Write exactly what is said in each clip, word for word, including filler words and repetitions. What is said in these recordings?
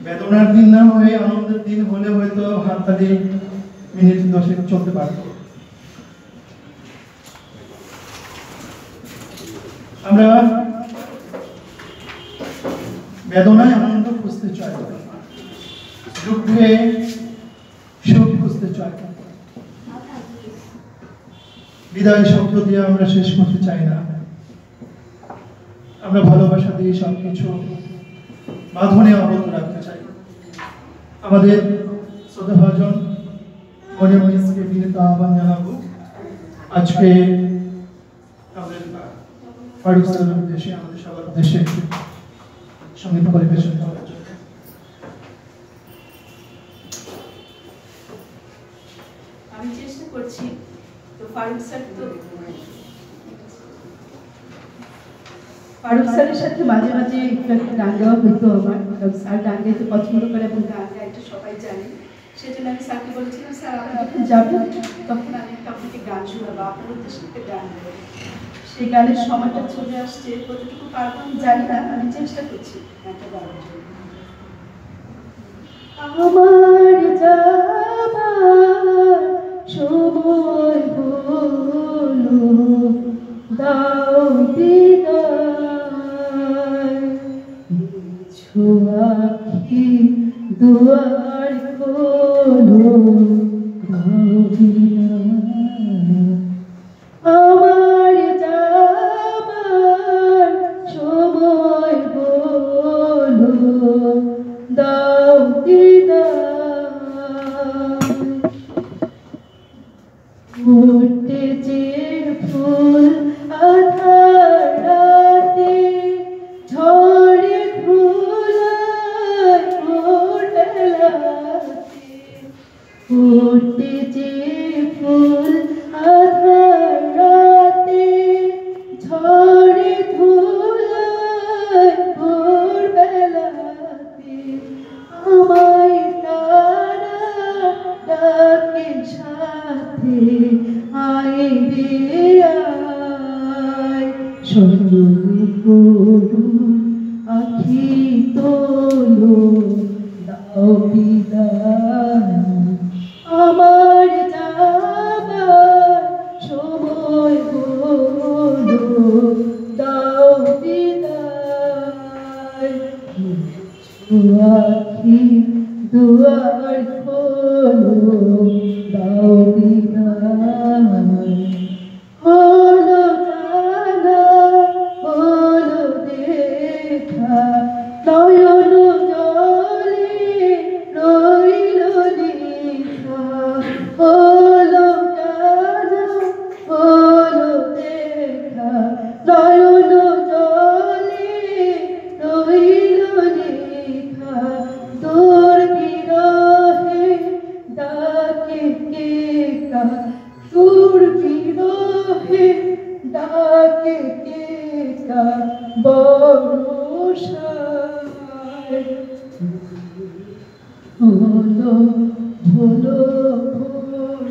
বেদনার দিন না হয়ে আনন্দের দিন হলে হয়তো হাততালি মিনিট দশেক চলতে পারত। আমরা বেদনায় আনন্দ খুঁজতে চাই, দুঃখে সুখ খুঁজতে চাই। বিদায় শব্দ দিয়ে আমরা শেষ করতে চাই না, আমরা ভালোবাসা দিয়ে সবকিছু বাঁধনে আবদ্ধ রাখতে চাই। আমাদের শ্রদ্ধাভাজন মরিয়ম মিসকে বিনীত আহ্বান জানাবো আজকে আমাদের ফারুক স্যারের উদ্দেশ্যে, আমাদের সবার উদ্দেশ্যে সঙ্গীত পরিবেশন করার জন্য। আমি চেষ্টা করছি। তো ফারুক স্যার তো ফারুক স্যারের সাথে মাঝে মাঝে একটু একটা গান গাওয়া হতো আমার, কারণ স্যার গান গাইতে পছন্দ করে এবং গান গাইতে সবাই জানে। সেজন্য আমি স্যারকে বলেছিলাম, স্যার আপনি যখন যাবেন তখন আমি একটা আপনাকে গান শোনাবো, আপনার উদ্দেশ্যে একটা গান গাবো। সেই গানের সময়টা চলে আসছে, কতটুকু পারবো আমি জানি না, আমি চেষ্টা করছি গানটা গাওয়ার জন্য। আমার যাবার সময় হলো, দাও বিদায়, কিছু আঁখি দুয়ার খোলো, দাও বিদায়। আমার যাবার সময় হলো, দাও বিদায়। ফুটে যে ফুল আধার রাতে, ঝরে ধুলায় ভোর বেলাতে। ফুটে যে ফুল আধার রাতে, ঝরে ধুলায় ভোর বেলাতে। আমায় তারা ডাকে সাথে, আয় রে আয়, সর্বগুরু আখি তোলো, দাও বিদায়। আমার যাবার সময় হলো, দাও বিদায়। আখি দুয়ার খোলো, দাও বিদায়। হলো জানা, হলো দেখা, নয়ন জলে রইল লেখা। হলো জানা, হলো দেখা, নয়ন জলে রইল লেখা। তোর বিরহে ডাকে কে কা, তোর বিরহে ডাকে কে কা, বর্ষায়। হলো হলো ভোর,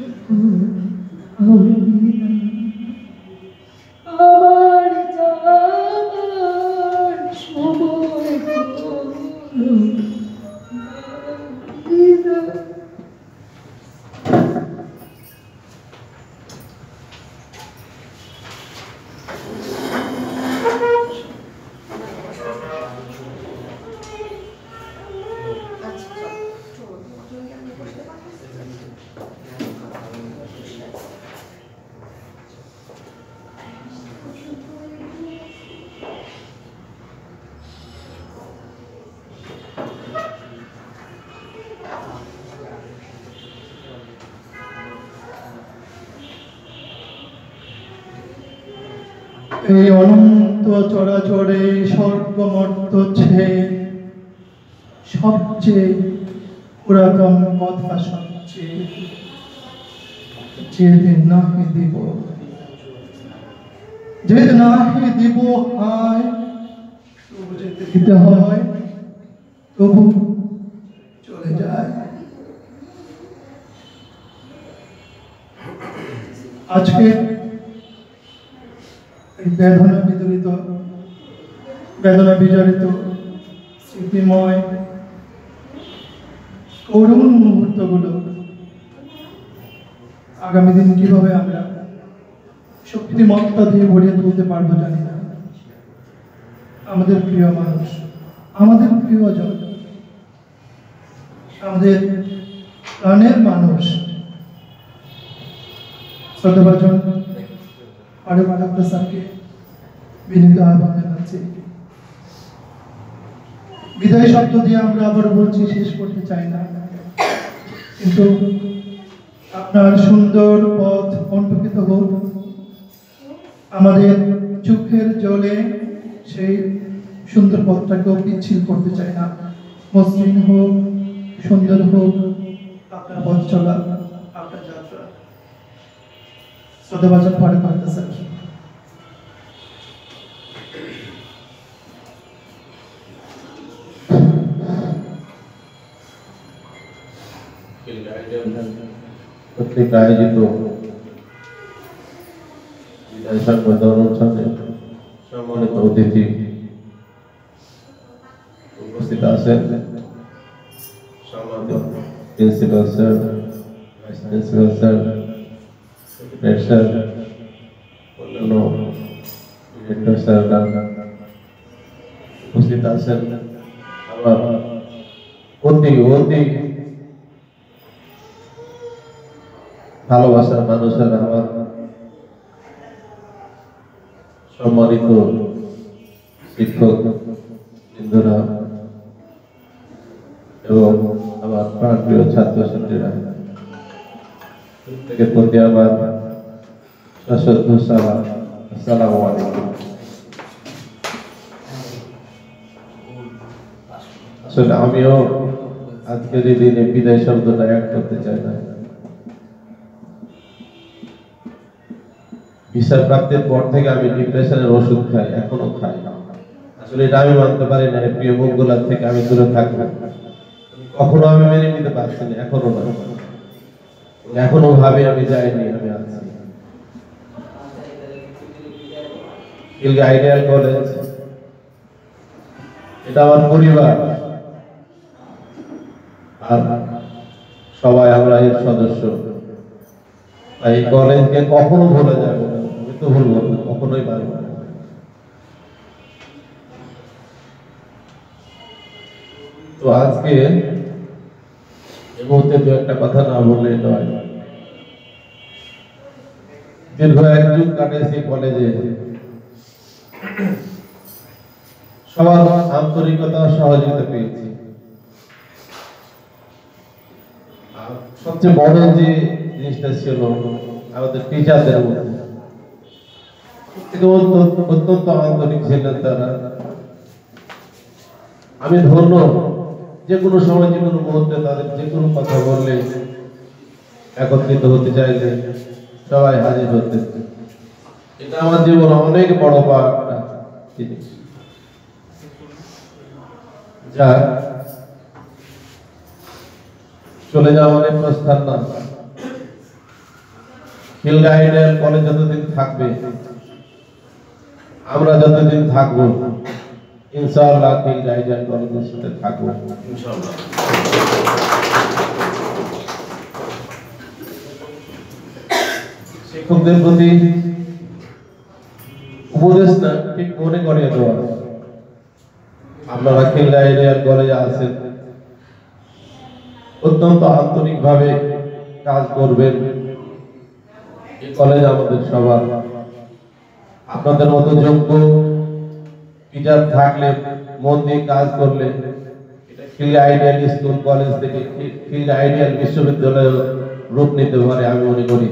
আমার যাবার সময় হলো, বিদায়। এই অনন্ত চরাচরে স্বর্গমর্ত ছে সবচেয়ে পুরাতন কথা, সবচেয়ে যেতে নাহি দিব, যেতে নাহি দিব হায়, তবু যেতে দিতে হয়, তবু চলে যায়। আজকে বেদনা বিদরিত, বেদনা বিজড়িত স্মৃতিময় করুণ মুহূর্তগুলো আগামী দিন কিভাবে আমরা শক্তিমত্তা দিয়ে ভরিয়ে তুলতে পারবো জানি না। আমাদের প্রিয় মানুষ, আমাদের প্রিয়জন, আমাদের প্রাণের মানুষ শ্রদ্ধাভাজন ফারুক আক্তার স্যারকে বিনীত আহ্বান জানাচ্ছি। বিদায় শব্দ দিয়ে আমরা আবার বলছি, শেষ করতে চাই না, কিন্তু আপনার সুন্দর পথ কণ্টকিত হোক, আমাদের চোখের জলে সেই সুন্দর পথটাকেও পিচ্ছিল করতে চাই না। মসৃণ হোক, সুন্দর হোক আপনার পথ চলা, আপনার যাত্রা। শ্রদ্ধাভাজন ফারুক আক্তার স্যার। কর্তৃক আয়োজিত বিদায় সংবাদ অনুষ্ঠানে সম্মানিত অতিথি উপস্থিত আছেন, সম্মানিত principal sir, vice principal sir, head sir, অন্যান্য ডিরেক্টর স্যাররা উপস্থিত আছেন। আমার অতি অতি ভালোবাসার মানুষের, আমার সম্মানিত শিক্ষক বৃন্দরা এবং আমার প্রাণপ্রিয় ছাত্রছাত্রীরা, প্রত্যেকের প্রতি আমার সশ্রদ্ধ সালাম। আসসালামু আলাইকুম। আসলে আমিও আজকের এই দিনে বিদায় শব্দটা অ্যাড করতে চাই না। ভিসা প্রাপ্তির পর থেকে আমি ডিপ্রেশনের ওষুধ খাই, এখনো খাই। আসলে এটা আমি মানতে পারি না, প্রিয় মুখগুলার থেকে আমি দূরে থাকবো, কখনো আমি মেনে নিতে পারছি না, এখনো না, এখনো ভাবে আমি যাইনি, আমি আছি। খিলগাঁও আইডিয়াল কলেজ এটা আমার পরিবার, আর সবাই আমরা এর সদস্য। তাই কলেজকে কখনো ভুলে যাবে না, আমি তো ভুলবো না, কখনোই পারবো না। তো আজকে এই মুহূর্তে দু একটা কথা না বললে নয়। দীর্ঘ এক যুগ কাটেছে কলেজে, সবার আন্তরিকতা সহযোগিতা পেয়েছি। সবচেয়ে বড় যে জিনিসটা ছিল আমাদের টিচারদের মধ্যে অত্যন্ত আন্তরিক ছিলেন তারা। আমি ধন্য, যে কোনো সময় যে কোনো মুহূর্তে তাদের যে কোনো কথা বললে, একত্রিত হতে চাইলে সবাই হাজির হতে। এটা আমার জীবনে অনেক বড় পাওয়া একটা জিনিস, যা চলে যাওয়া অনেক প্রস্থান না। খিলগাঁও আইডিয়াল কলেজ যতদিন থাকবে, আমরা যতদিন থাকবো, ইনশাআল্লাহ খিলগাঁও আইডিয়াল কলেজের সাথে থাকবো ইনশাআল্লাহ। শিক্ষকদের প্রতি উপদেশ না, ঠিক মনে করিয়ে দেওয়া, আপনারা খিলগাঁও আইডিয়াল কলেজে আছেন, অত্যন্ত আন্তরিক ভাবে কাজ করবেন। এই কলেজ আমাদের সবার, আপনাদের মতো যোগ্য টিচার থাকলে, মন দিয়ে কাজ করলে, এটা খিলগাঁও আইডিয়াল স্কুল কলেজ থেকে খিলগাঁও আইডিয়াল বিশ্ববিদ্যালয় রূপ নিতে পারে আমি মনে করি।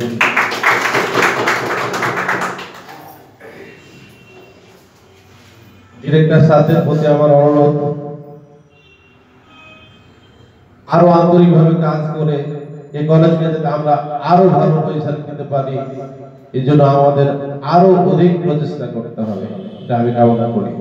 ডিরেক্টর স্যারদের প্রতি আমার অনুরোধ, আরো আন্তরিক ভাবে কাজ করে এই কলেজকে যাতে আমরা আরো ভালো পজিশন দিতে পারি, এই জন্য আমাদের আরো অধিক প্রচেষ্টা করতে হবে, এটা আমি কামনা করি।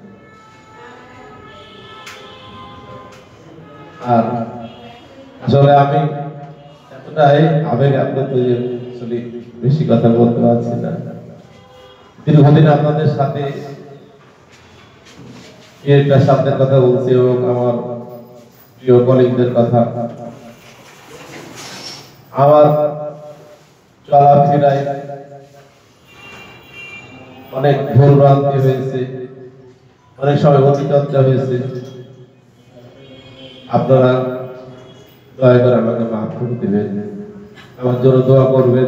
আর আসলে আমি এতটাই আবেগ আপ্লুত যে আসলে বেশি কথা বলতে পারছি না। দীর্ঘদিন আপনাদের সাথে একটা শব্দের কথা বলছি এবং আমার প্রিয় কলিগদের কথা আমার চলাফেরায় অনেক ভুল ভ্রান্তি হয়েছে, অনেক সময় অতিচর্চা হয়েছে। আপনারা দয়া করে আমাকে মাফ করে দিবেন, আমার জন্য দোয়া করবেন,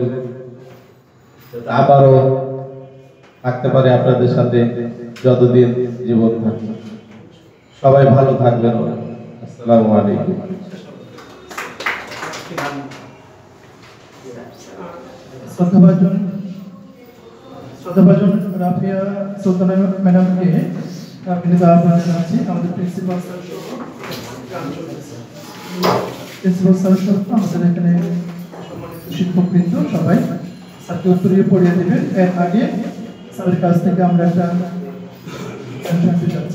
আবারও থাকতে পারে আপনাদের সাথে যতদিন জীবন থাকে। সবাই ভালো থাকবেন। আসসালামু আলাইকুম। শ্রদ্ধাভাজন শ্রদ্ধাভাজন রাফিয়া সুলতানা ম্যাডামকে বিনীত আহ্বান জানাচ্ছি। আমাদের প্রিন্সিপাল স্যার সহ প্রিন্সিপাল স্যার সহ আমাদের এখানে শিক্ষকবৃন্দ সবাই স্যারকে উত্তরীয় পড়িয়ে দেবেন। এর আগে স্যারের কাছ থেকে আমরা একটা জানতে চাচ্ছি।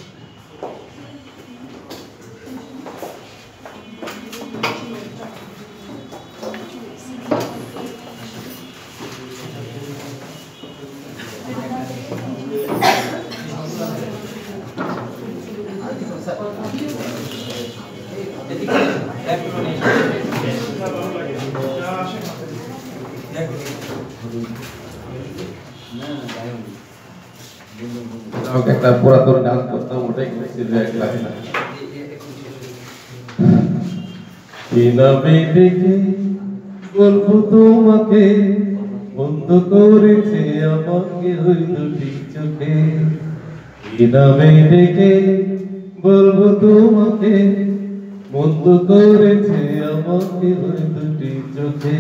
আমাকে একটা পুরাতন গান করতাম, ওটাই করছিল এক লাখ না। কি নামে ডেকে বলবো তোমাকে, বন্ধ করেছে আমাকে ওই দুটি চোখে। কি নামে ডেকে বলবো তোমাকে, বন্ধ করেছে আমাকে ওই দুটি চোখে।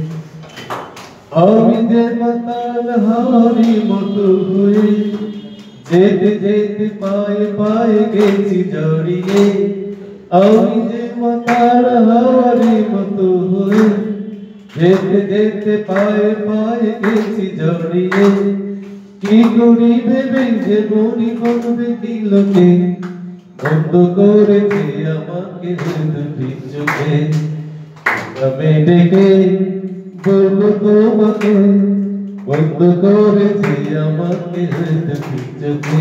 আমি যে মাতাল হাওয়ারি মতো হয়ে যেতে যেতে পায়ে পায়ে গেছি জড়িয়ে। আমি যে মাতাল হাওয়ারি মতো হয়ে যেতে যেতে পায়ে পায়ে গেছি জড়িয়ে। কি করি ভেবে যে মরি করবে কি লোকে, বন্ধ করেছে আমাকে দুটি চোখে। আমি ডেকে বলবো তোমাকে, বন্ধ করেছে আমাকে দুটি চোখে।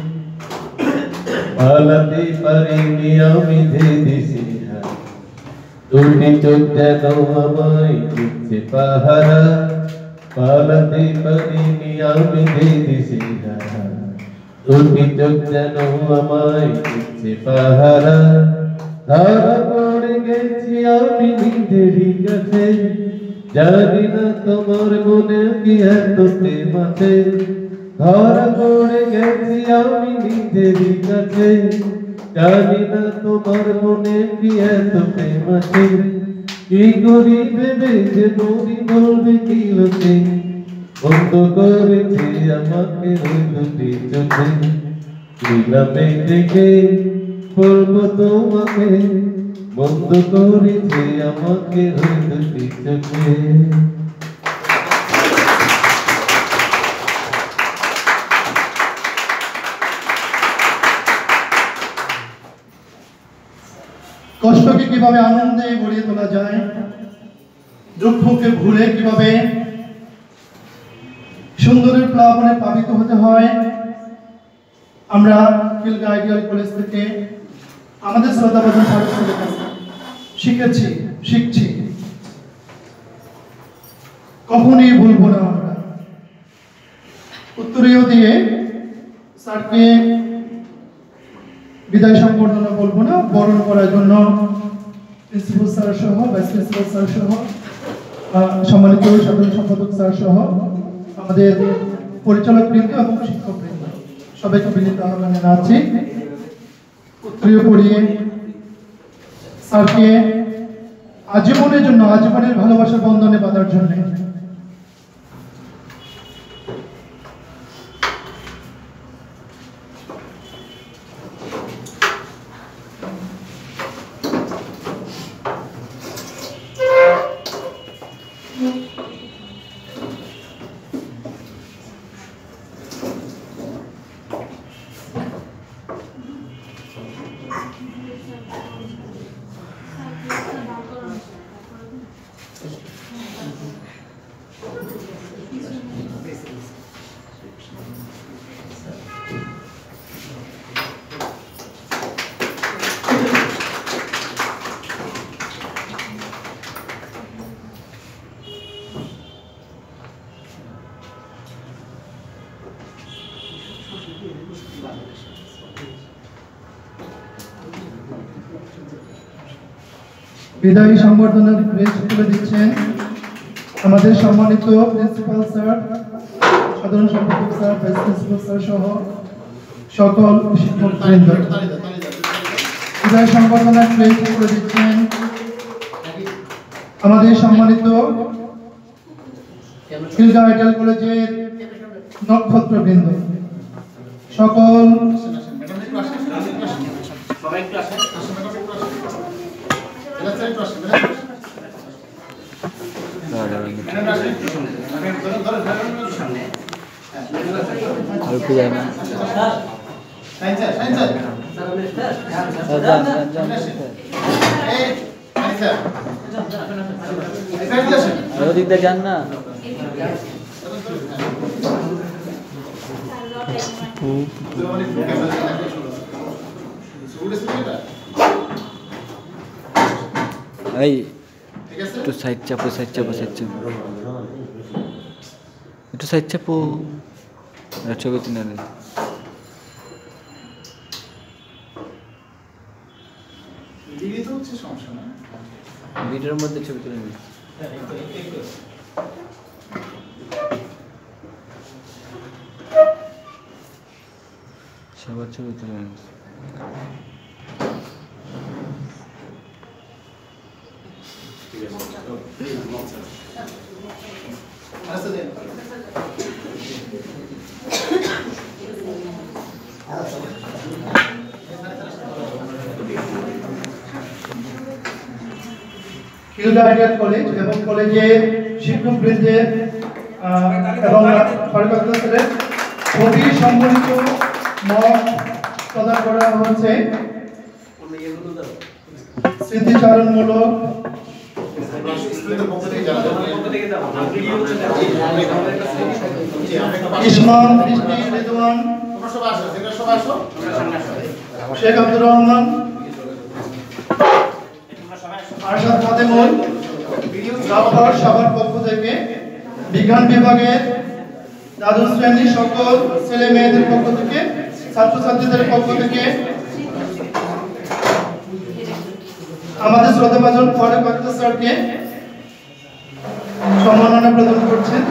পালাতে পারিনি আমি যে দিশে হারা, দুটি চোখ যেন আমায় দিচ্ছে পাহারা। পালাতে পারিনি আমি যে দিশে হারা, দুটি চোখ যেন আমায় দিচ্ছে পাহারা। ধরা পড়ে গেছি আমি নিজেরই কাছে, জানি না তোমার মনে কি এত প্রেম আছে। ধরা পড়ে গেছি আমি নিজেরই কাছে, জানি না তোমার মনে কি এত প্রেম আছে। কি করি ভেবে যে মরি বলবে কি লোকে, বন্ধ করেছে আমাকে ওই দুটি চোখে। কি নামে ডেকে বলবো তোমাকে, বন্ধ করেছে আমাকে ওই দুটি চোখে। কষ্টকে কিভাবে আনন্দে গড়িয়ে তোলা যায়, দুঃখকে ভুলে কিভাবে সুন্দরের প্লাবনে প্লাবিত হতে হয়, আমরা খিলগা আইডিয়াল কলেজ থেকে আমাদের শ্রদ্ধাভাজন ফারুক স্যারের কাছে শিখেছি, শিখছি। কখনই ভুলবো না আমরা। উত্তরীয় দিয়ে স্যারকে বিদায় সম্বর্ধনা বলবো না, বরণ করার জন্য প্রিন্সিপাল স্যার সহ, ভাইস প্রিন্সিপাল স্যার সহ, সম্মানিত সাধারণ সম্পাদক স্যার সহ আমাদের পরিচালক বৃন্দ এবং শিক্ষক বৃন্দ সবাইকে বিনীত আহ্বান জানাচ্ছি উত্তরীয় পড়িয়ে স্যারকে আজীবনের জন্য, আজীবনের ভালোবাসা বন্ধনে বাঁধার জন্য। বিদায়ী সংবর্ধনার ক্রেস্ট তুলে দিচ্ছেন আমাদের সম্মানিত প্রিন্সিপাল স্যার, সাধারণ সম্পাদক স্যার, ভাইস প্রিন্সিপাল স্যার সহ সকল শিক্ষকবৃন্দ। বিদায়ী সংবর্ধনার ক্রেস্ট তুলে দিচ্ছেন আমাদের সম্মানিত খিলগাঁও আইডিয়াল কলেজের নক্ষত্রবৃন্দ সকল। যান না এই একটু সাইড চাপো সাইড চাপো সাইড চাপো একটু সাইড চাপো ছবি তুলে নেই ভিডিওর মধ্যে ছবি তুলে নেই সবার ছবি তুলে নেই খিলগাঁও আইডিয়াল কলেজ এবং কলেজের শিক্ষকবৃন্দের এবং কর্মকর্তাদের খুবই সম্মানিত মত প্রদান করা হয়েছে। স্মৃতিচারণমূলক ইসমান বৃষ্টি রেদওয়ান শেখ আব্দুর রহমান আরশাদ ফাতেমুল জাফর সবার পক্ষ থেকে বিজ্ঞান বিভাগের দ্বাদশ শ্রেণীর সকল ছেলে মেয়েদের পক্ষ থেকে ছাত্রছাত্রীদের পক্ষ থেকে আমাদের শ্রদ্ধাভাজন কর্মকর্তা স্যারকে সম্মাননা প্রদান করছেন।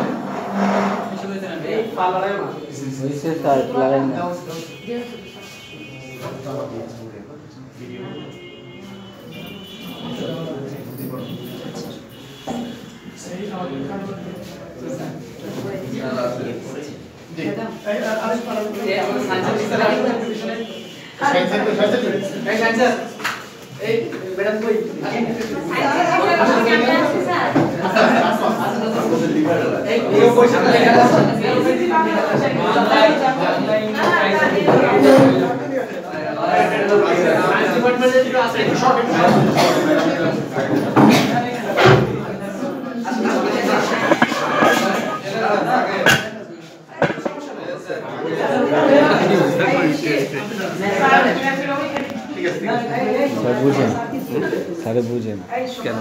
বুঝেন স্যারে বুঝেন কেন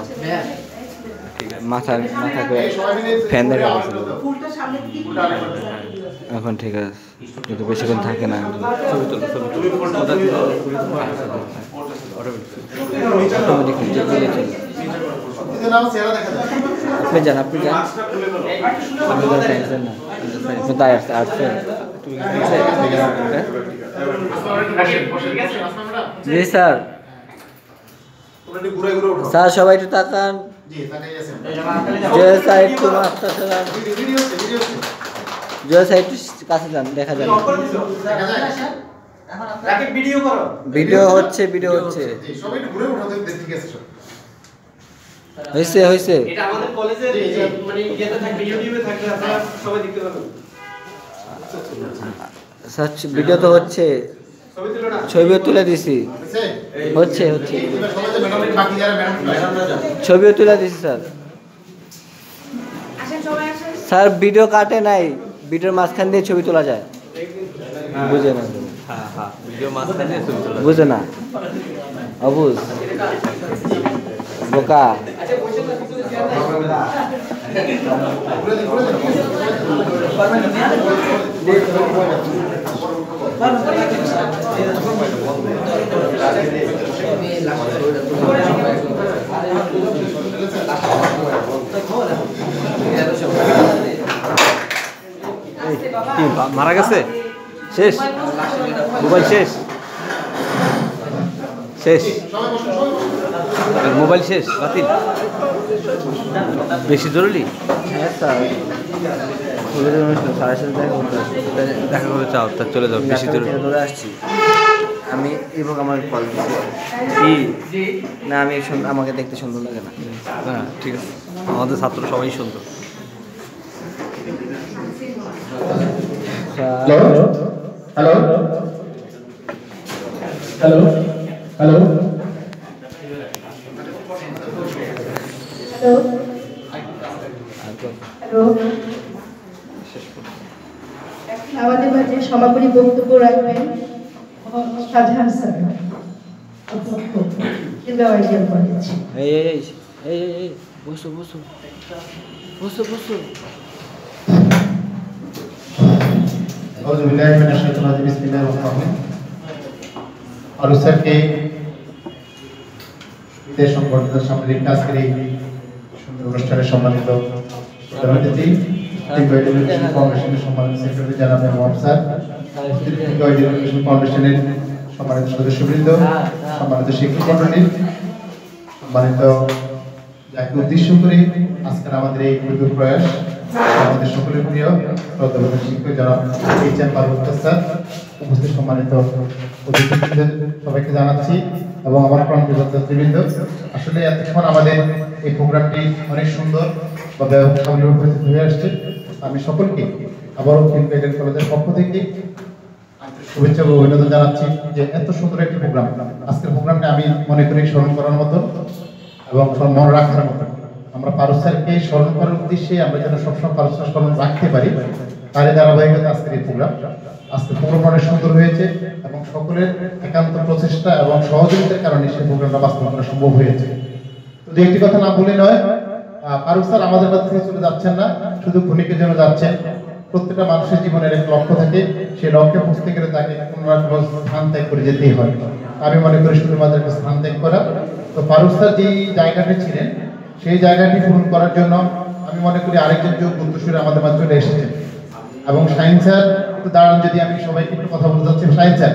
মাথার মাথা করে ফ্যান দেখা এখন ঠিক আছে কিন্তু বেশিক্ষণ থাকে না আপনি যান আপনি যান আপনি তাই আসছে আসছে জি স্যার স্যার সবাই একটু তাকান জয় স্যার একটু মাস্টার স্যার জয় স্যার একটু কাছে যান দেখা যাবে ভিডিও হচ্ছে ভিডিও হচ্ছে হয়েছে হয়েছে স্যার ভিডিও তো হচ্ছে ছবিও তুলে দিছি হচ্ছে হচ্ছে ছবিও তুলে দিছি স্যার স্যার ভিডিও কাটে নাই ভিডিওর মাঝখান দিয়ে ছবি তোলা যায় বুঝে না বুঝে না অবুঝ বোকা মারা গেছে শেষ মোবাইল শেষ শেষ মোবাইল শেষ বাতিল বেশি জরুরি হ্যাঁ স্যার কলেজের অনুষ্ঠান সাড়ে সাথে দেখা করতে আসছি দেখা করে চাও তা চলে যাও বেশি জরুরি ধরে আসছি আমি এবং আমার কল কি না আমি সুন- আমাকে দেখতে সুন্দর লাগে না হ্যাঁ ঠিক আছে আমাদের ছাত্র সবাই সুন্দর hello hello hello hello hello hello এখন আমাদের মাঝে সমাপনী বক্তব্য রাখবেন শাহজাহান স্যার কিংবা আইডিয়াল কলেজ। এই এই এই এই এই এই বসো বসো বসো বসো أعوذ بالله من الشيطان الرجيم بسم الله الرحمن الرحيم और सर के বিদেশ সংগঠনের সামরিক আজকের এই সুন্দর অনুষ্ঠানে সম্মানিত প্রধান অতিথি এডুকেশন ফাউন্ডেশনের সম্মানিত সেক্রেটারি জনাব মোহাম্মদ স্যার এডুকেশন ফাউন্ডেশনের সম্মানিত সদস্যবৃন্দ সম্মানিত শিক্ষক মণ্ডলী সম্মানিত যাকে উদ্দেশ্য করে আজকের আমাদের এই ক্ষুদ্র প্রয়াস আমাদের সকলের প্রিয় শ্রদ্ধাভাজন শিক্ষক জনাব এইচ এম পার্বত্য স্যার উপস্থিত সম্মানিত অতিথিবৃন্দ সবাইকে জানাচ্ছি এবং আমার প্রান্তীয় ছাত্রবৃন্দ আসলে এতক্ষণ আমাদের এই প্রোগ্রামটি অনেক সুন্দর বা ব্যবসায়ী উপস্থিত হয়ে আসছে আমি সকলকে আবারও ফিল্ড কলেজের পক্ষ থেকে শুভেচ্ছা ও অভিনন্দন জানাচ্ছি যে এত সুন্দর একটি প্রোগ্রাম আজকের প্রোগ্রামটা আমি মনে করি স্মরণ করার মতো এবং মনে রাখার মতো আমরা পারুল স্যারকে স্মরণ করার উদ্দেশ্যে আমরা যেন সবসময় পারুল স্যার স্মরণ রাখতে পারি তারই ধারাবাহিকতা আজকের এই প্রোগ্রাম আজকের প্রোগ্রাম অনেক সুন্দর হয়েছে এবং সকলের একান্ত প্রচেষ্টা এবং সহযোগিতার কারণে সেই প্রোগ্রামটা বাস্তবায়ন করা সম্ভব হয়েছে তো দু একটি কথা না বলে নয় পারুল স্যার আমাদের কাছ থেকে চলে যাচ্ছেন না শুধু ক্ষণিকের জন্য যাচ্ছেন প্রত্যেকটা মানুষের জীবনের এক লক্ষ্য থাকে সেই লক্ষ্যে পৌঁছতে গেলে তাকে কোনো না কোনো স্থান ত্যাগ করে যেতেই হয় আমি মনে করি শুধুমাত্র একটা স্থান ত্যাগ করা তো পারুল স্যার যেই জায়গাটি ছিলেন সেই জায়গাটি পূরণ করার জন্য আমি মনে করি আরেকজন যোগ উত্তরসূরি আমাদের মাঝে চলে এসেছেন এবং শাহিন স্যার একটু দাঁড়ান যদি আমি সবাইকে একটু কথা বলতে চাচ্ছি শাহিন স্যার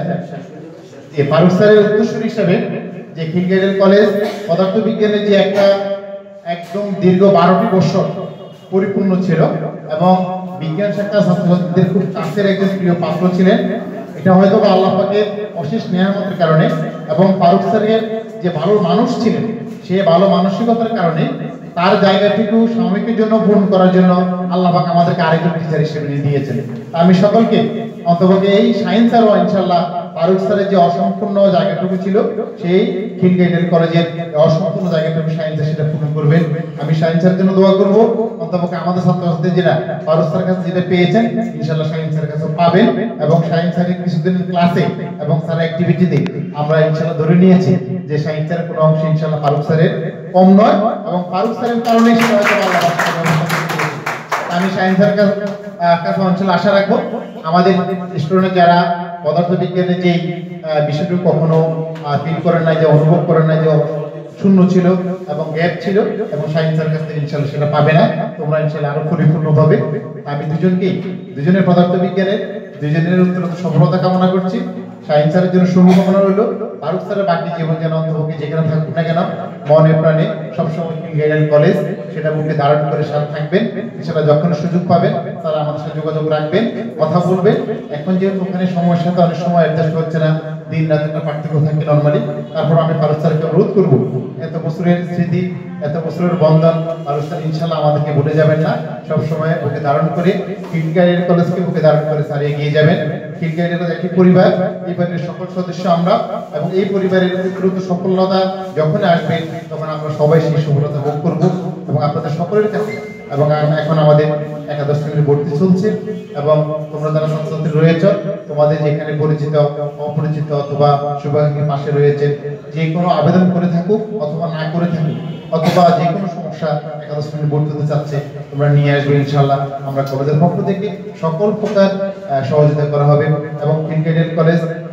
যে পারুল স্যারের উত্তরসূরি হিসাবে যে খিলগাঁও কলেজ পদার্থবিজ্ঞানের যে একটা একদম দীর্ঘ বারোটি বছর পরিপূর্ণ ছিল এবং বিজ্ঞান শাখা ছাত্রছাত্রীদের খুব কাছের একজন প্রিয় পাত্র ছিলেন এটা হয়তো বা আল্লাহ পাকের অশেষ নেয়ামতের কারণে এবং পারুল স্যারের যে ভালো মানুষ ছিলেন সে ভালো মানসিকতার কারণে তার জায়গাটুকু সাময়িকের জন্য পূরণ করার জন্য আল্লাহ পাক আমাদেরকে আরেকজন টিচার হিসেবে নিয়ে দিয়েছেন আমি সকলকে অন্তপক্ষে এই সায়েন্স আর ইনশাআল্লাহ পারুল স্যারের যে অসম্পূর্ণ জায়গাটুকু ছিল সেই খিলগাঁও কলেজের অসম্পূর্ণ জায়গাটুকু সায়েন্সে সেটা পূরণ করবেন আমি সায়েন্সের জন্য দোয়া করব অন্তপক্ষে আমাদের ছাত্রছাত্রী যারা পারুল স্যারের কাছে যেটা পেয়েছেন ইনশাআল্লাহ সায়েন্সের কাছে পাবেন এবং সায়েন্সের কিছুদিন ক্লাসে এবং স্যার অ্যাক্টিভিটিতে আমরা ইনশাআল্লাহ ধরে নিয়েছি যে সায়েন্সের কোনো অংশ ইনশাআল্লাহ পারুল স্যারের কম নয় এবং পারুল স্যারের কারণে সেটা হয়তো আল্লাহ আমি সায়েন্সের কাছে অঞ্চলে আশা রাখবো আমাদের স্টুডেন্ট যারা পদার্থবিজ্ঞানের যে বিষয়টুকু কখনো ফিল করেন নাই যে অনুভব করেন নাই যে শূন্য ছিল এবং গ্যাপ ছিল এবং সায়েন্সের কাছ থেকে ইনশাআল্লাহ সেটা পাবে না তোমরা ইনশাআল্লাহ আরো পরিপূর্ণ হবে আমি দুজনকেই দুজনের পদার্থবিজ্ঞানের দুজনের উত্তরোত্তর সফলতা কামনা করছি সায়েন্সের জন্য শুভকামনা রইল পারুল স্যারের বাকি জীবন যেন অন্তপক্ষে যেখানে থাকুক না কেন মনে প্রাণে সবসময় খিলগাঁও কলেজ সেটা বুকে ধারণ করে সাথে থাকবেন সেটা যখন সুযোগ পাবেন তারা আমাদের সাথে যোগাযোগ রাখবেন কথা বলবেন এখন যেহেতু ওখানে সময়ের সাথে অনেক সময় অ্যাডজাস্ট হচ্ছে না দিন রাত একটা পার্থক্য থাকে নর্মালি তারপর আমি পারুল স্যারকে অনুরোধ করবো এত বছরের স্মৃতি এত বছরের বন্ধন পারুল স্যার ইনশাআল্লাহ আমাদেরকে ভুলে যাবেন না সবসময় ওকে ধারণ করে খিলগাঁও কলেজকে ওকে ধারণ করে স্যার এগিয়ে যাবেন খিলগাঁও কলেজ একটি পরিবার এই পরিবারের সকল সদস্য আমরা এবং এই পরিবারের দ্রুত সফলতা যখন আসবে তখন আমরা সবাই সেই সফলতা ভোগ করব এবং আপনাদের সকলের কাছে এবং এখন আমাদের একাদশ শ্রেণীর ভর্তি চলছে এবং তোমরা যারা ছাত্রছাত্রী রয়েছে তোমাদের যেখানে পরিচিত অপরিচিত অথবা শুভাকাঙ্ক্ষীর পাশে রয়েছে যে কোনো আবেদন করে থাকুক অথবা না করে থাকুক অথবা যে কোনো সমস্যা একাদশ শ্রেণীর ভর্তি হতে চাচ্ছে তোমরা নিয়ে আসবে ইনশাআল্লাহ আমরা কলেজের পক্ষ থেকে সকল প্রকার সহযোগিতা করা হবে এবং খিলগাঁও কলেজ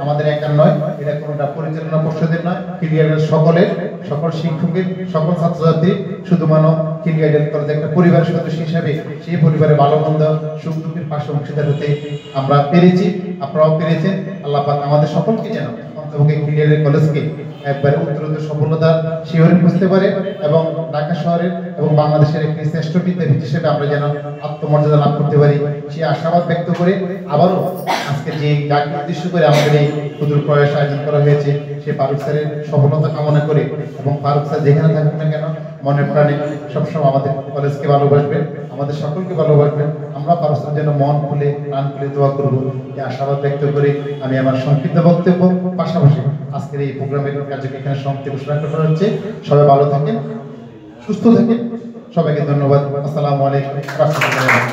আমাদের একার নয়, এটা কোনোটা পরিচালনা পর্ষদের নয়, কিলিয়ারের সকলের, সকল শিক্ষকের, সকল ছাত্রছাত্রী, শুধু মানব কিলিয়ারের কলেজ একটা পরিবারের সদস্য হিসাবে সেই পরিবারে ভালো মন্দ সুখ দুঃখের পাশে অংশীদার হতে আমরা পেরেছি, আপনারাও পেরেছেন। আল্লাহ পাক আমাদের সকলকে যেন অন্তর্ভুক্ত কিলিয়ারের কলেজকে একবারে উত্তরোত্তর সফলতার শিহরে বুঝতে পারে এবং ঢাকা শহরের এবং বাংলাদেশের একটি শ্রেষ্ঠ বিদ্যাপীঠ হিসেবে আমরা যেন আত্মমর্যাদা লাভ করতে পারি সেই আশাবাদ ব্যক্ত করে আবারও আজকে যে ডাককে উদ্দেশ্য করে আমাদের এই ক্ষুদ্র প্রয়াস আয়োজন করা হয়েছে সে ফারুক স্যারের সফলতা কামনা করে এবং ফারুক স্যার যেখানে থাকুক না কেন মনে প্রাণে সবসময় আমাদের কলেজকে ভালোবাসবেন, আমাদের সকলকে ভালোবাসবেন। আমরা ফারুক স্যারের জন্য মন খুলে প্রাণ খুলে দোয়া করবো এই আশাবাদ ব্যক্ত করে আমি আমার সংক্ষিপ্ত বক্তব্য পাশাপাশি আজকের এই প্রোগ্রামের কার্যক্রম এখানে সমাপ্তি ঘোষণা করা হচ্ছে। সবাই ভালো থাকেন, সুস্থ থাকেন, সবাইকে ধন্যবাদ। আসসালামু আলাইকুম ওয়া রাহমাতুল্লাহি।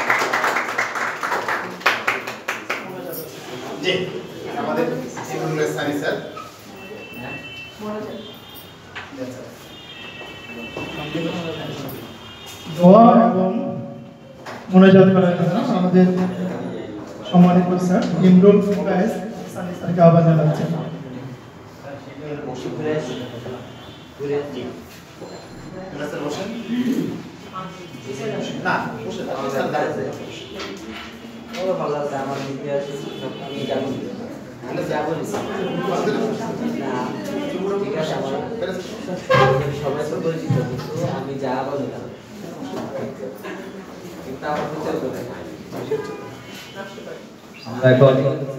জি আমাদের সিমুনুল সানি স্যার দোয়া এবং মোনাজাত করার জন্য আমাদের সম্মানিত স্যার ইমরুল ফয়েজ সানি স্যারকে আহ্বান জানাচ্ছেন। না বসে থাকুন স্যার, দাঁড়াতে ওরা ভালো লাগছে আমার ইতিহাস আমি যাবো আমি যাবো না ঠিক আছে আমার সবাই তো পরিচিত কিন্তু আমি যাবো না কিন্তু আমার বিচার করে আমরা এখন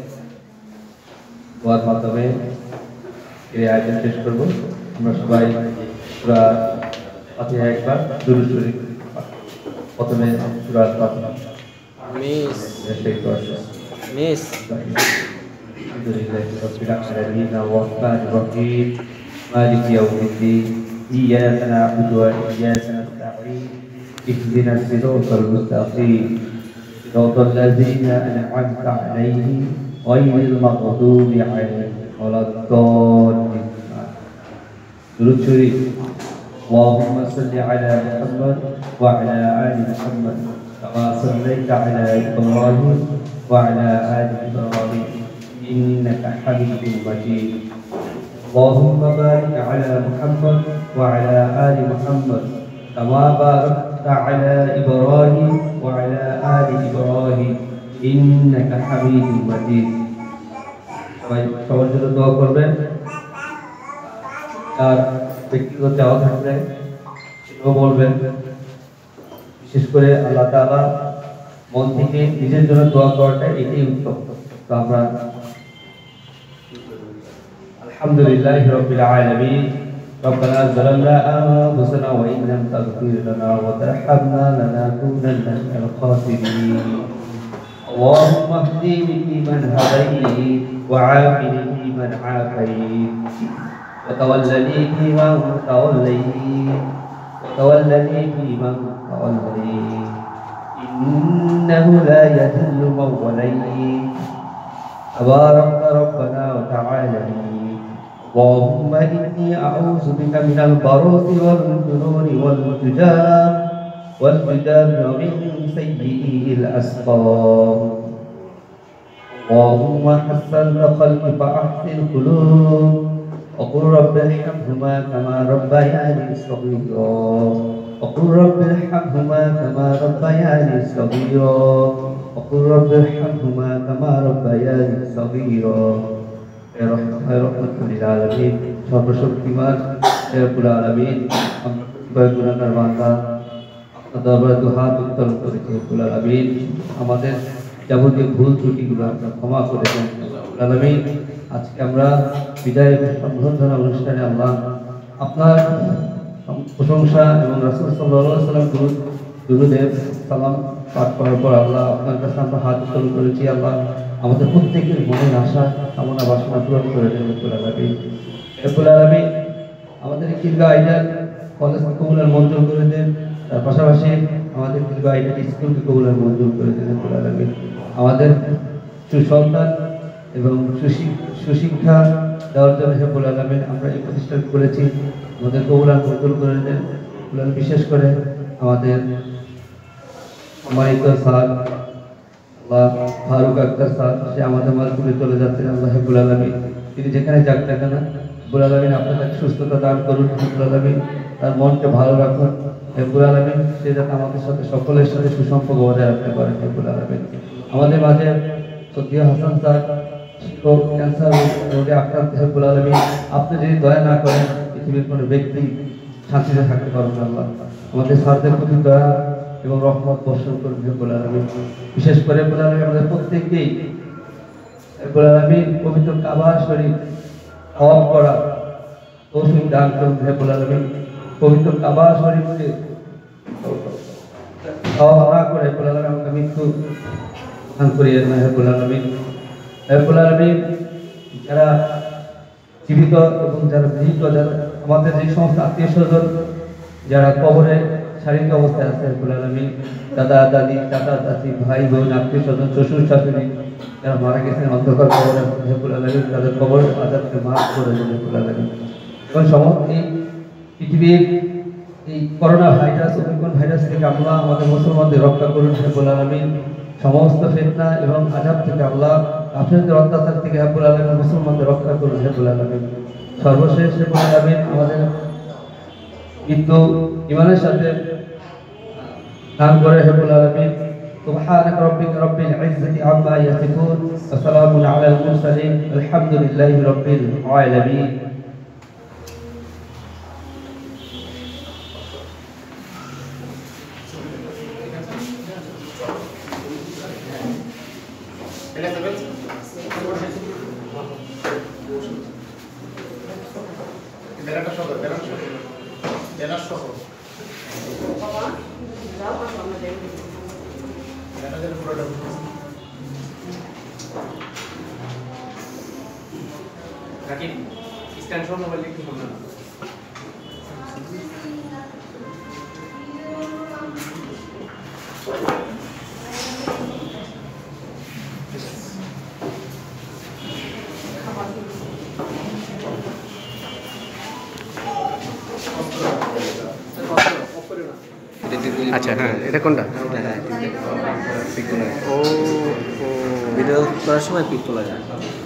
দোয়ার মাধ্যমে এই আয়োজন শেষ করবো। আমরা সবাই সূরা ফাতিহা একবার দুরূদ শরীফ প্রথমে সূরা ফাতিহা মিস শেষ করব। Miss Alhamdulillahi rabbil alamin arrahmanir rahim maliki yawmiddin iyyaka na'budu wa iyyaka nasta'in ihdinas siratal mustaqim siratal ladzina an'amta 'alaihim ghairil maghdubi 'alaihim waladdallin. Durud syarif. Allahumma salli 'ala Muhammad wa 'ala ali Muhammad kama sallaita 'ala Ibrahim wa 'ala ali Ibrahim innaka Hamidum Majid. Allahumma barik 'ala Muhammad wa 'ala ali Muhammad kama barakta 'ala Ibrahim wa 'ala ali Ibrahim innaka Hamidum Majid. সবাই সবার জন্য দোয়া করবেন। আর ব্যক্তিগত চাওয়া থাকলে সেটাও বলবেন। বিশেষ করে আল্লাহ তাআলা মন থেকে নিজের জন্য দোয়া করাটা এটাই উত্তম। তো আমরা আলহামদুলিল্লাহি রাব্বিল আলামিন ربنا ظلمنا أنفسنا وإن لم تغفر لنا وترحمنا لنكونن من الخاسرين. اللهم اهدني فيمن هديت وعافني فيمن عافيت وتولني فيمن توليت وتولني فيمن توليت إنه لا يذل من وليت تبارك ربنا وتعالى. اللهم إني أعوذ بك من البرص والجنون والفجار والفجار ومن سيئ الأسقام. اللهم حسن الخلق فأحسن القلوب وقل رب ارحمهما كما ربياني صغيرا وقل رب ارحمهما كما ربياني صغيرا وقل رب ارحمهما كما ربياني صغيرا. يا رحمة للعالمين সর্বশক্তিমান রব্বুল আলামিন আমরা গুনাহগার বান্দা আপনার দরবারে দুহাত উত্তোলন করেছি রব্বুল আলামিন আমাদের যাবতীয় ভুল ত্রুটিগুলো আপনারা ক্ষমা করে দেন রব্বুল আলামিন। আজকে আমরা বিদায় সম্বর্ধনা অনুষ্ঠানে আমরা আপনার প্রশংসা এবং রাসূল সাল্লাল্লাহু আলাইহি ওয়াসাল্লাম দুরূদ দুরূদের সালাম পাঠ করার পর আল্লাহ আপনার কাছে আমরা হাত উত্তোলন করেছি। আল্লাহ আমাদের প্রত্যেকের মনের আশা কামনা বাসনা পূরণ করে দেন রব্বুল আলামিন। রব্বুল আলামিন আমাদের কিলগা আইডাল কলেজ কবুলের মঞ্জুর করে দেন, তার পাশাপাশি আমাদের কিলগা আইডাল স্কুলকে কবুলের মঞ্জুর করে দেন রব্বুল আলামিন। আমাদের সুসন্তান এবং সুশিক্ষা দেওয়ার জন্য রব্বুল আলামিন আমরা এই প্রতিষ্ঠান করেছি, আমাদের কবুলার মঞ্জুর করে দেন। বিশেষ করে আমাদের সম্মানিত স্যার আল্লাহ ফারুক আক্তার স্যার সে আমাদের মাঝে থেকে চলে যাচ্ছেন আল্লাহ রাব্বুল আলামিন তিনি যেখানে যাক না কেন রাব্বুল আলামিন আপনার তাকে সুস্থতা দান করুন রাব্বুল আলামিন তার মনকে ভালো রাখুন রাব্বুল আলামিন সে যাতে আমাদের সাথে সকলের সাথে সুসম্পর্ক বজায় রাখতে পারেন রাব্বুল আলামিন আমাদের মাঝে সত্যিয়া হাসান স্যার ও ক্যান্সার রোগে আক্রান্ত রাব্বুল আলামিন আপনি যদি দয়া না করেন পৃথিবীর কোনো ব্যক্তি শান্তিতে থাকতে পারবেন না আল্লাহ আমাদের স্যারদের প্রতি দয়া এবং রহমত বর্ষণ করুন রাব্বুল আলামিন বিশেষ করে রাব্বুল আলামিন আমাদের প্রত্যেককেই রাব্বুল আলামিন পবিত্র কাবা শরীফ তওয়াফ করা তৌফিক দান করুন রাব্বুল আলামিন পবিত্র কাবা শরীফকে তওয়াফ না করে রাব্বুল আলামিন আমাকে মৃত্যু দান করিয়ে দেন রাব্বুল আলামিন রাব্বুল আলামিন যারা জীবিত এবং যারা মৃত যারা আমাদের যে সমস্ত আত্মীয় স্বজন যারা কবরে শারীরিক অবস্থায় আছে রাব্বুল আলামিন দাদা দাদি চাচা চাচি ভাই বোন আত্মীয় স্বজন শ্বশুর শাশুড়ি যারা মারা গেছেন অন্ধকার কবরে রাব্বুল আলামিন তাদের কবর আযাবকে মাফ করে দেন রাব্বুল আলামিন এবং সমস্ত এই পৃথিবীর এই করোনা ভাইরাস ওমিক্রন ভাইরাস থেকে আল্লাহ আমাদের মুসলমানদের রক্ষা করুন রাব্বুল আলামিন সমস্ত ফিতনা এবং আযাব থেকে আল্লাহ কাফিরদের অত্যাচার থেকে রাব্বুল আলামিন মুসলমানদের রক্ষা করুন রাব্বুল আলামিন সর্বশেষ রাব্বুল আলামিন আমাদের মৃত্যু ইমানের সাথে দান করে রাব্বুল আলামিন سبحانك ربك رب العزة عما يصفون وسلام على المرسلين الحمد لله رب العالمين বেলাটা সহ বেলা সহ বেলা সহ বেলাদের পুরোটা রাকিব স্ট্যান্ড সহ মোবাইল একটু সামনে না আচ্ছা হ্যাঁ এটা কোনটা ও ভিডিও করার সময় পিক তোলা যায়